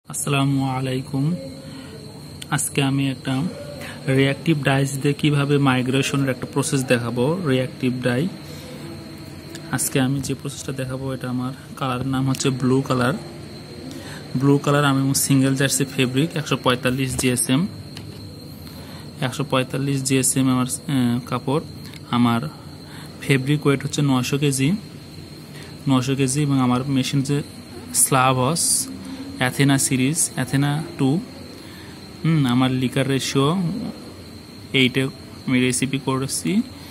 আসসালামু আলাইকুম। আজকে আমি একটা রিঅ্যাক্টিভ ডাইস দিয়ে কিভাবে মাইগ্রেশনের একটা প্রসেস দেখাবো। রিঅ্যাক্টিভ ডাই আজকে আমি যে প্রসেসটা দেখাবো এটা আমার কালারের নাম হচ্ছে ব্লু কালার। আমি single jersey fabric 145 GSM 145 GSM আমার কাপড়। আমার ফেব্রিক ওয়েট হচ্ছে 900 কেজি এবং আমার মেশিন যে স্লাভস অ্যাথেনা সিরিজ অ্যাথেনা 2। আমার লিকার রেশিও 8 আমি রেসিপি করেছি।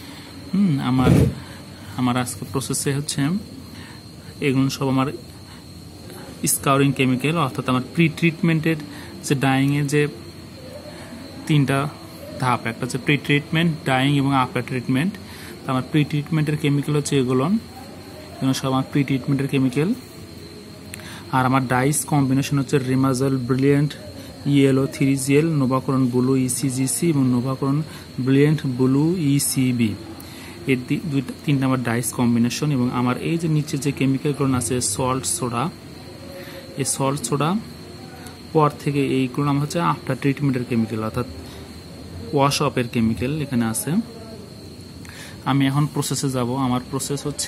আমার আজকে প্রসেসে হচ্ছে এগুলো সব আমার স্কাউরিং কেমিক্যাল, অর্থাৎ আমার প্রি ট্রিটমেন্টের যে ডাইংয়ের যে 3টা ধাপ, একটা হচ্ছে প্রি ট্রিটমেন্ট, ডাইং এবং আফটার ট্রিটমেন্ট। তো আমার প্রি ট্রিটমেন্টের কেমিক্যাল হচ্ছে এগুলো সব আমার প্রি ট্রিটমেন্টের কেমিক্যাল। আর আমার ডাইস কম্বিনেশন হচ্ছে Remazol brilliant yellow 3GL, Novacron blue ECGC এবং নোভাকরণ ব্রিলিয়েন্ট ব্লু ECB। এই তিনটা আমার ডাইস কম্বিনেশন। এবং আমার এই যে নিচে যে কেমিক্যালগুলো আছে সল্ট সোডা, এই সল্ট সোডা পর থেকে এইগুলো আমার হচ্ছে আফটার ট্রিটমেন্টের কেমিক্যাল, অর্থাৎ ওয়াশ অফের কেমিক্যাল এখানে আছে। আমি এখন প্রসেসে যাব। আমার প্রসেস হচ্ছে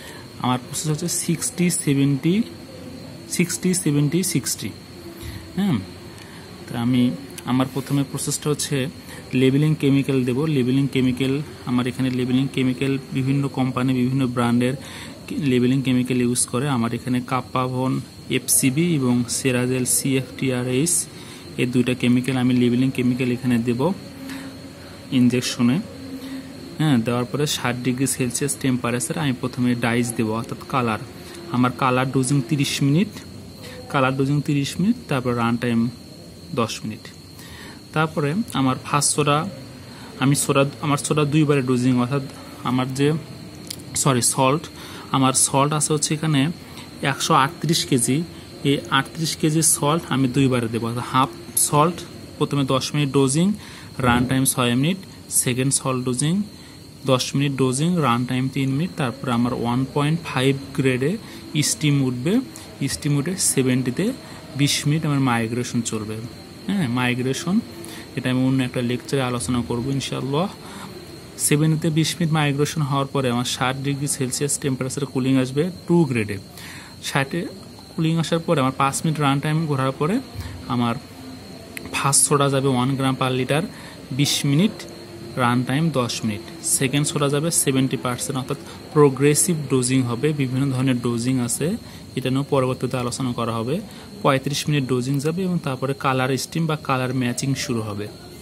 60-70-60। তো আমার প্রথমে প্রসেসটা হচ্ছে লেবেলিং কেমিক্যাল দেব। লেবেলিং কেমিক্যাল আমার এখানে লেবেলিং কেমিক্যাল বিভিন্ন কোম্পানি বিভিন্ন ব্র্যান্ডের লেবেলিং কেমিক্যাল ইউজ করে। আমার এখানে কাপ্পাভন FCB এবং সেরাজেল CFTRS এই দুইটা কেমিক্যাল আমি লেবেলিং কেমিক্যাল এখানে দেব ইনজেকশনে। দেওয়ার পরে 60 ডিগ্রি সেলসিয়াস টেম্পারেচার আমি প্রথমে ডাইস দেব, অর্থাৎ কালার। আমার কালার ডোজিং 30 মিনিট, তারপর রান টাইম 10 মিনিট। তারপরে আমার ফার্স্ট সোডা, আমার সোডা দুইবারে ডোজিং, অর্থাৎ আমার যে আমার সল্ট আছে হচ্ছে এখানে 138 কেজি। এই 38 কেজি সল্ট আমি দুইবারে দেবো, অর্থাৎ হাফ সল্ট প্রথমে 10 minute dosing, run time 6 minute. Second salt dosing 10 minute dosing, run time 3 minute. তারপরে আমার 1.5 গ্রেডে স্টিম উঠবে। স্টিম উঠে 70-তে 20 মিনিট আমার মাইগ্রেশন চলবে। মাইগ্রেশন এটা আমি অন্য একটা লেকচারে আলোচনা করবো ইনশাআল্লাহ। 70-তে 20 মিনিট মাইগ্রেশন হওয়ার পরে আমার 60 ডিগ্রি সেলসিয়াস টেম্পারেচারে কুলিং আসবে 2 গ্রেডে। 60-এ কুলিং আসার পরে আমার 5 মিনিট রান টাইম ঘোরার পরে আমার ফার্স্ট সোডা যাবে 1 gram per litre 20 minute, run time 10 minute. Second soda যাবে 70%, অর্থাৎ প্রোগ্রেসিভ ডোজিং হবে। বিভিন্ন ধরনের ডোজিং আছে, এটা নিয়েও পরবর্তীতে আলোচনা করা হবে। 35 মিনিট ডোজিং যাবে এবং তারপরে কালার স্টিম বা কালার ম্যাচিং শুরু হবে।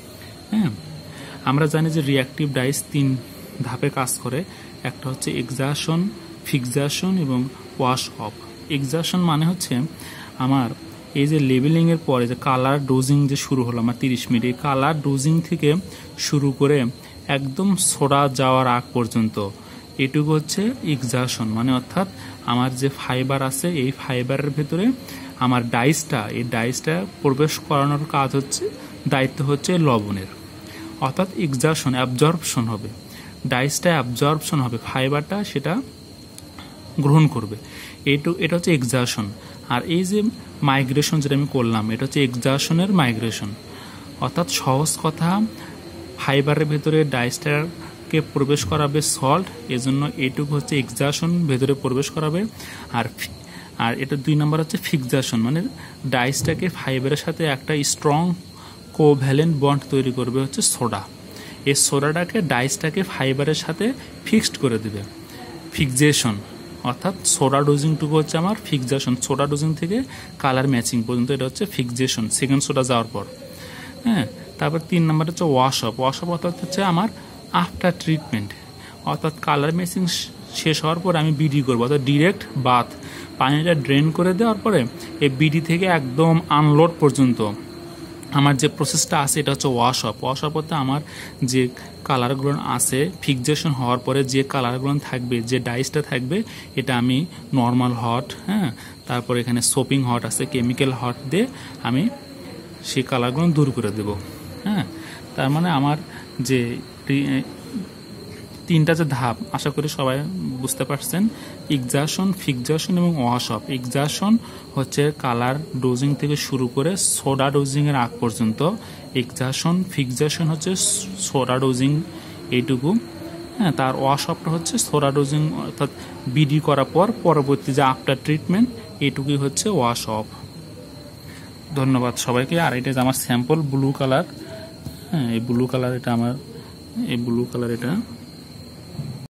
আমরা জানি যে রিঅ্যাক্টিভ ডাইস 3 ধাপে কাজ করে। একটা হচ্ছে এক্সাশন, ফিক্সাশন এবং ওয়াশ অফ। এক্সাশন মানে হচ্ছে আমার এই যে লেবেলিং এর পরে যে কালার ডোজিং যে শুরু হলো আমার 30 মিনিট, এই কালার ডোজিং থেকে শুরু করে একদম সোডা যাওয়ার আগ পর্যন্ত এটুকু হচ্ছে এক্সাশন। মানে অর্থাৎ আমার যে ফাইবার আছে এই ফাইবারের ভেতরে আমার এই ডাইসটা প্রবেশ করানোর কাজ হচ্ছে, দায়িত্ব হচ্ছে লবণের, অর্থাৎ এক্সাশন অ্যাবজর্পশন হবে। ডাইসটা অ্যাবজর্পশন হবে, ফাইবারটা সেটা গ্রহণ করবে। এটা হচ্ছে এক্সাশন। আর এই যে মাইগ্রেশন যেটা আমি করলাম এটা হচ্ছে এক্সাশনের মাইগ্রেশন, অর্থাৎ সহজ কথা ফাইবারের ভেতরে ডাইসটাকে প্রবেশ করাবে সল্ট, এজন্য এটুকু হচ্ছে এক্সাশন, ভেতরে প্রবেশ করাবে। আর এটা 2 নম্বর হচ্ছে ফিক্সাশন, মানে ডাইসটাকে ফাইবারের সাথে একটা স্ট্রং কোভ্যালেন্ট বন্ড তৈরি করবে হচ্ছে সোডা। এই সোডাটাকে ডাইসটাকে ফাইবারের সাথে ফিক্সড করে দেবে, ফিক্সেশন। অর্থাৎ সোডা ডোজিংটুকু হচ্ছে আমার ফিক্সেশন, সোডা ডোজিং থেকে কালার ম্যাচিং পর্যন্ত এটা হচ্ছে ফিক্সেশন সেকেন্ড সোডা যাওয়ার পর। তারপর 3 নম্বর হচ্ছে ওয়াশ অফ। অর্থাৎ হচ্ছে আমার আফটার ট্রিটমেন্ট, অর্থাৎ কালার ম্যাচিং শেষ হওয়ার পরে আমি বিডি করবো, অর্থাৎ ডিরেক্ট বাথ, পানিটা ড্রেন করে দেওয়ার পরে এই বিডি থেকে একদম আনলোড পর্যন্ত আমার যে প্রসেসটা আছে এটা হচ্ছে ওয়াশ অফ। বলতে আমার যে কালারগুলো আছে ফিক্সেশন হওয়ার পরে যে কালারগুলো থাকবে, যে ডাইসটা থাকবে, এটা আমি নর্মাল হট, তারপর এখানে সোপিং হট আছে, কেমিক্যাল হট দিয়ে আমি সেই কালারগুলো দূর করে দেব। তার মানে আমার যে তিনটা যে ধাপ আশা করি সবাই বুঝতে পারছেন, এক্সারশন, ফিক্সারশন এবং ওয়াশ অফ। এক্সারশন হচ্ছে কালার ডোজিং থেকে শুরু করে সোডা ডোজিং এর আগ পর্যন্ত। এক্সারশন, ফিক্সারশন হচ্ছে সোডা ডোজিং এইটুকু, হ্যাঁ। তার ওয়াশ অফটা হচ্ছে সোডা ডোজিং অর্থাৎ বিডি করার পর পরবর্তী যে আফটার ট্রিটমেন্ট এইটুকুই হচ্ছে ওয়াশ অফ। ধন্যবাদ সবাইকে। আর এটা আমার স্যাম্পল ব্লু কালার, হ্যাঁ এই ব্লু কালার, এটা আমার এই ব্লু কালার, এটা